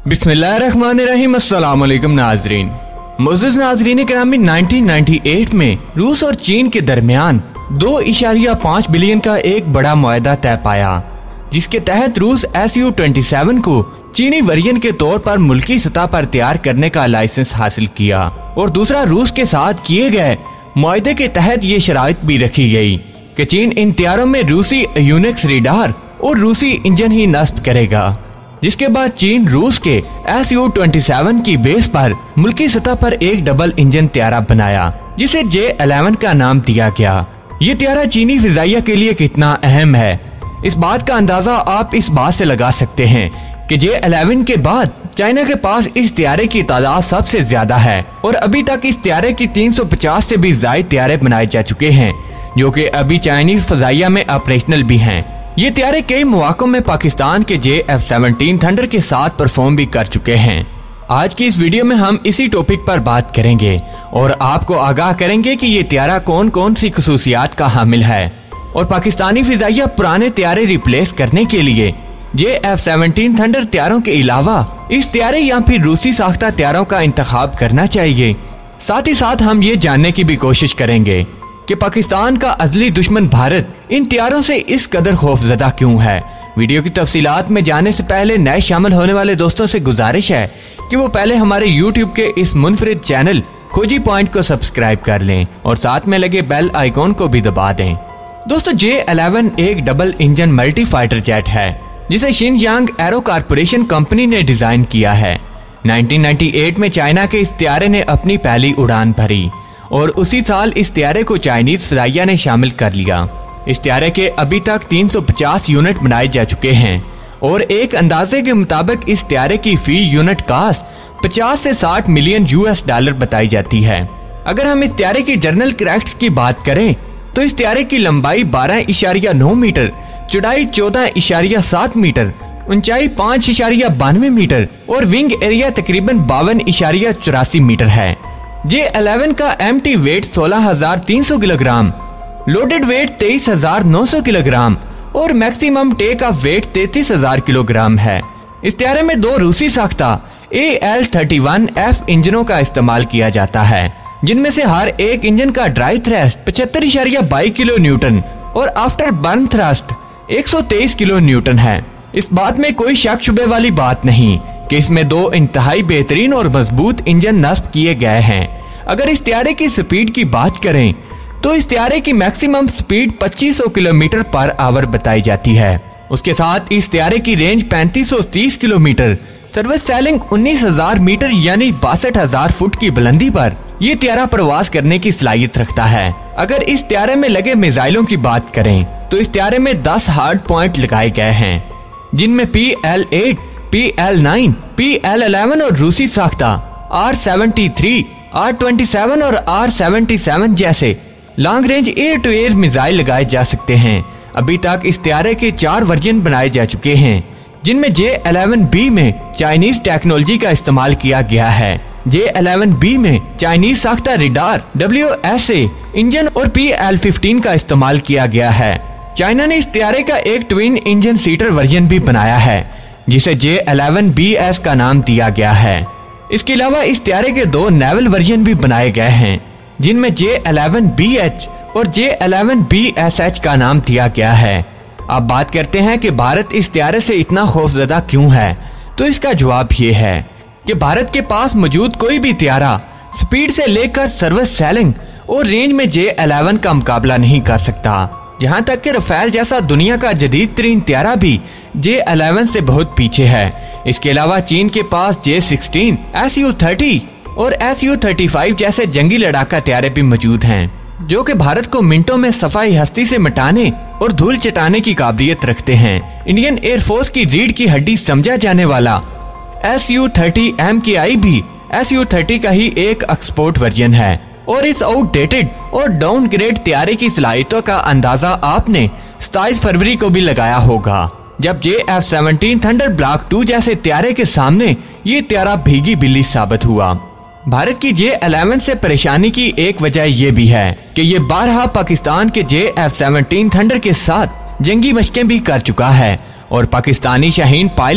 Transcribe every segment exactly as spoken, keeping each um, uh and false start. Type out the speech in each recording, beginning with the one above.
बिस्मिल्लाहिर्रहमानिर्रहीम। अस्सलाम वालेकुम नाजरीन। मुअज़्ज़िज़ नाजरीन करामी, नाइनटीन नाइंटी एट में रूस और चीन के दरमियान दो इशारिया पाँच बिलियन का एक बड़ा मुआहदा तय पाया, जिसके तहत रूस एस यू ट्वेंटी सेवन को चीनी वर्जन के तौर पर मुल्की सतह पर तैयार करने का लाइसेंस हासिल किया और दूसरा रूस के साथ किए गए मुआहदे के तहत ये शराइत भी रखी गई कि चीन इन तैयारों में रूसी यूनिक्स रेडार और रूसी इंजन ही नस्ब करेगा, जिसके बाद चीन रूस के एस यू ट्वेंटी सेवन की बेस पर मुल्की सतह पर एक डबल इंजन त्यारा बनाया, जिसे जे इलेवन का नाम दिया गया। ये त्यारा चीनी फिजाइया के लिए कितना अहम है, इस बात का अंदाजा आप इस बात से लगा सकते हैं कि जे इलेवन के बाद चाइना के पास इस त्यारे की तादाद सबसे ज्यादा है और अभी तक इस त्यारे की तीन सौ पचास से भी ज्यादा त्यारे बनाए जा चुके हैं, जो कि अभी चाइनीज फजाइया में ऑपरेशनल भी हैं। ये त्यारे कई मौकों में पाकिस्तान के जे एफ सेवनटीन थंडर के साथ परफॉर्म भी कर चुके हैं। आज की इस वीडियो में हम इसी टॉपिक पर बात करेंगे और आपको आगाह करेंगे कि ये त्यारा कौन कौन सी खसूसियात का हामिल है और पाकिस्तानी फिजाइया पुराने त्यारे रिप्लेस करने के लिए जे एफ सेवनटीन थंडर त्यारों के अलावा इस त्यारे या फिर रूसी साख्ता त्यारों का इंतखाब करना चाहिए। साथ ही साथ हम ये जानने की भी कोशिश करेंगे कि पाकिस्तान का अजली दुश्मन भारत इन त्यारों से इस कदर खौफजदा क्यों है। वीडियो की तफसीलात में जाने से पहले नए शामिल होने वाले दोस्तों से गुजारिश है कि वो पहले हमारे यूट्यूब के इस मुनफरिद चैनल खोजी पॉइंट को सब्सक्राइब कर लें और साथ में लगे बेल आइकॉन को भी दबा दें। दोस्तों, जे इलेवन एक double engine multi fighter jet है जिसे शिनयांग एरो कारपोरेशन कंपनी ने डिजाइन किया है। नाइनटीन नाइंटी एट में चाइना के इस त्यारे ने अपनी पहली उड़ान भरी और उसी साल इस त्यारे को चाइनीज फिजाइया ने शामिल कर लिया। इस त्यारे के अभी तक तीन सौ पचास यूनिट बनाए जा चुके हैं और एक अंदाजे के मुताबिक इस त्यारे की फी यूनिट कास्ट पचास से साठ मिलियन यूएस डॉलर बताई जाती है। अगर हम इस त्यारे की जर्नल क्रैक्स की बात करें तो इस त्यारे की लंबाई बारह इशारिया नौ मीटर, चौड़ाई चौदह इशारिया सात मीटर, ऊंचाई पाँच इशारिया बानवे मीटर और विंग एरिया तकरीबन बावन इशारिया चौरासी मीटर है। जे इलेवन का एम्प्टी वेट सोलह हजार तीन सौ किलोग्राम, लोडेड वेट तेईस हजार नौ सौ किलोग्राम और मैक्सिमम टेक ऑफ वेट तैतीस हजार किलोग्राम है। इस त्यारे में दो रूसी साख्ता A L thirty one F इंजनों का इस्तेमाल किया जाता है, जिनमें से हर एक इंजन का ड्राई थ्रस्ट पचहत्तर इशारिया बाईस किलो न्यूटन और आफ्टर बर्न थ्रस्ट एक सौ तेईस किलो न्यूटन है। इस बात में कोई शक शुबे वाली बात नहीं कि इसमें दो इंतहाई बेहतरीन और मजबूत इंजन नस्ब किए गए हैं। अगर इस त्यारे की स्पीड की बात करें तो इस त्यारे की मैक्सिमम स्पीड पच्चीस सौ किलोमीटर पर आवर बताई जाती है। उसके साथ इस त्यारे की रेंज पैंतीस सौ तीस किलोमीटर, सर्विस सेलिंग उन्नीस हजार मीटर यानी बासठ हजार फुट की बुलंदी पर ये त्यारा प्रवास करने की सलाहियत रखता है। अगर इस त्यारे में लगे मिसाइलों की बात करें तो इस त्यारे में दस हार्ड पॉइंट लगाए गए हैं, जिनमें P L eight, P L nine, P L eleven और रूसी साख्ता R seventy three, R twenty seven और आर सेवेंटी सेवन जैसे long range air to air missile लगाए जा सकते हैं। अभी तक इस त्यारे के चार वर्जन बनाए जा चुके हैं, जिनमें जे इलेवन बी में चाइनीज टेक्नोलॉजी का इस्तेमाल किया गया है। जे इलेवन बी में चाइनीज साख्ता radar, W S A engine और पी एल फिफ्टीन का इस्तेमाल किया गया है। चाइना ने इस त्यारे का एक ट्विन इंजन सीटर वर्जन भी बनाया है, जिसे जे इलेवन बी एस का नाम दिया गया है। इसके अलावा इस त्यारे के दो नेवल वर्जन भी बनाए गए हैं, जिनमें जे इलेवन बी एच और J eleven B S H का नाम दिया गया है। अब बात करते हैं कि भारत इस त्यारे से इतना खौफजदा क्यों है, तो इसका जवाब ये है कि भारत के पास मौजूद कोई भी त्यारा स्पीड से लेकर सर्विस सेलिंग और रेंज में जे इलेवन का मुकाबला नहीं कर सकता। यहाँ तक कि रफेल जैसा दुनिया का जदीद तरीन त्यारा भी जे इलेवन से बहुत पीछे है। इसके अलावा चीन के पास J sixteen, S U thirty और एस यू थर्टी फाइव जैसे जंगी लड़ाका त्यारे भी मौजूद हैं, जो कि भारत को मिनटों में सफाई हस्ती से मिटाने और धूल चटाने की काबिलियत रखते हैं। इंडियन एयरफोर्स की रीढ़ की हड्डी समझा जाने वाला एस यू थर्टी एम के आई भी एस यू थर्टी का ही एक एक्सपोर्ट वर्जन है और इस आउटडेटेड और डाउनग्रेड त्यारे की सलाहियतों का अंदाजा आपने सताईस फरवरी को भी लगाया होगा, जब J F seventeen thunder block two जैसे त्यारे के सामने ये त्यारा भीगी बिल्ली साबित हुआ। भारत की जे इलेवन से परेशानी की एक वजह ये भी है कि ये बारहा पाकिस्तान के जे एफ सेवनटीन थंडर के साथ जंगी मशकें भी कर चुका है और पाकिस्तानी शाहीन पायलट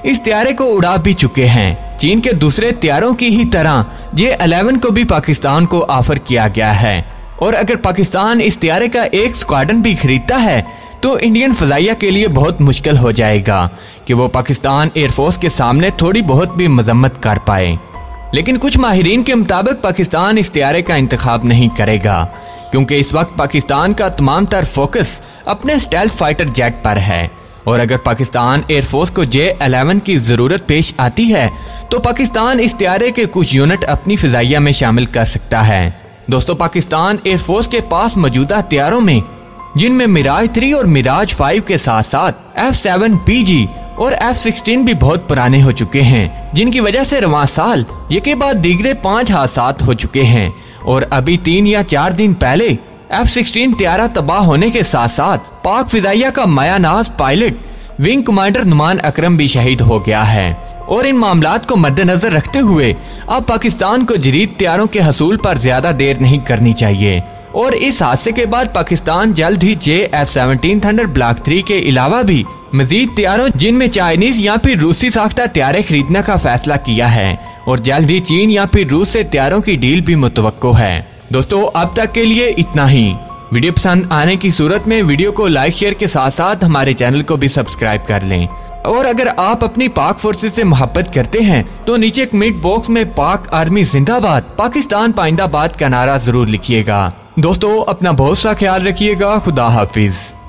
इस त्यारे को उड़ा भी चुके हैं। चीन के दूसरे त्यारों की ही तरह जे इलेवन को भी पाकिस्तान को ऑफर किया गया है और अगर पाकिस्तान इस त्यारे का एक स्क्वाड्रन भी खरीदता है तो इंडियन फजाइया के लिए बहुत मुश्किल हो जाएगा कि वो पाकिस्तान एयरफोर्स के सामने थोड़ी बहुत भी मजम्मत कर पाए। लेकिन कुछ माहिरीन के मुताबिक पाकिस्तान इस त्यारे का इंतखाब नहीं करेगा क्योंकि इस वक्त पाकिस्तान का तमाम तर फोकस अपने स्टेल्थ फाइटर जेट पर है और अगर पाकिस्तान एयरफोर्स को जे इलेवन की जरूरत पेश आती है तो पाकिस्तान इस त्यारे के कुछ यूनिट अपनी फिजाइया में शामिल कर सकता है। दोस्तों, पाकिस्तान एयरफोर्स के पास मौजूदा त्यारों में जिनमें मिराज थ्री और मिराज फाइव के साथ साथ एफ सेवन पी जी और एफ सिक्सटीन भी बहुत पुराने हो चुके हैं, जिनकी वजह से रवां साल ये के बाद दीगरे पांच हादसात हो चुके हैं और अभी तीन या चार दिन पहले एफ सिक्सटीन त्यारा तबाह होने के साथ साथ पाक फिजाइया का मायानाज pilot wing commander Noman Akram भी शहीद हो गया है और इन मामलात को मद्देनजर रखते हुए अब पाकिस्तान को जदीद त्यारों के हसूल पर ज्यादा देर नहीं करनी चाहिए और इस हादसे के बाद पाकिस्तान जल्द ही J F seventeen thunder block three के अलावा भी मजीद त्यारों जिनमें चाइनीज या फिर रूसी साख्ता त्यारे खरीदने का फैसला किया है और जल्द ही चीन या फिर रूस से त्यारों की डील भी मुतवक्को है। दोस्तों, अब तक के लिए इतना ही। वीडियो पसंद आने की सूरत में वीडियो को लाइक शेयर के साथ साथ हमारे चैनल को भी सब्सक्राइब कर लें और अगर आप अपनी पाक फोर्सेस से मोहब्बत करते हैं तो नीचे कमेंट बॉक्स में पाक आर्मी जिंदाबाद पाकिस्तान पाइंदाबाद का नारा जरूर लिखिएगा। दोस्तों, अपना बहुत सा ख्याल रखिएगा। खुदा हाफिज।